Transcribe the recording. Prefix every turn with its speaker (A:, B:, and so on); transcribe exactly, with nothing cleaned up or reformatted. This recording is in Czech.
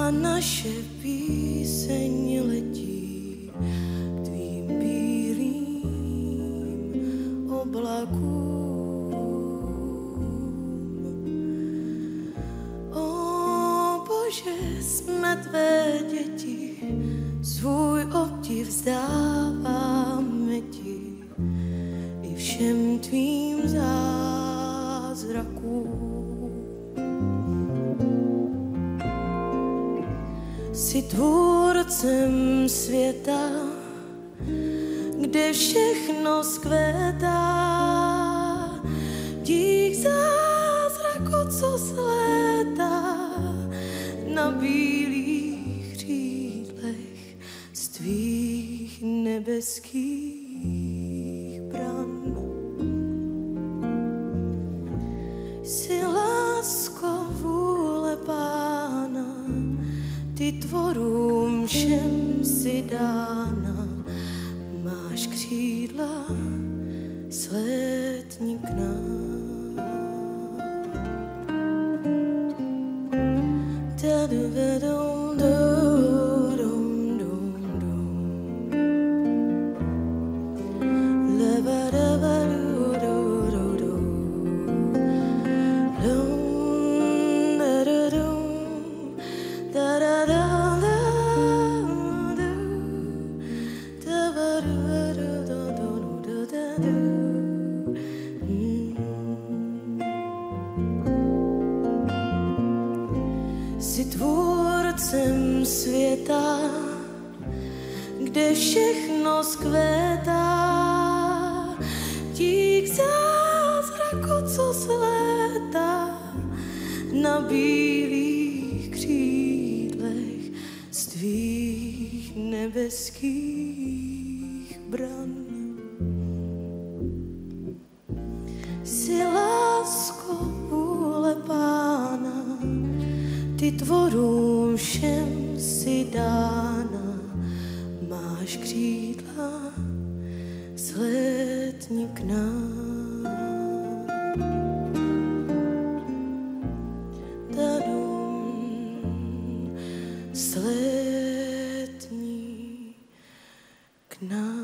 A: a naše píseň letí k tvým bílým oblakům. O Bože, jsme tvé děti, svůj obdiv vzdáváme ti i všem tvým zázrakům. Jsi tvůrcem světa, kde všechno zkvétá, dík zázraku, co slétá na bílých křídlech z tvých nebeských bran. Jsi lásko vůle Pána, ty tvorům všem si dána, máš křídla, slétni k nám. Jsi tvůrcem světa, kde všechno zkvétá, dík zázraku, co slétá na bílých křídlech z tvých nebeských bran. Jsi lásko vůle Pána, ty tvorům všem si dána, máš křídla, slétni k nám. Tadum, slétni k nám.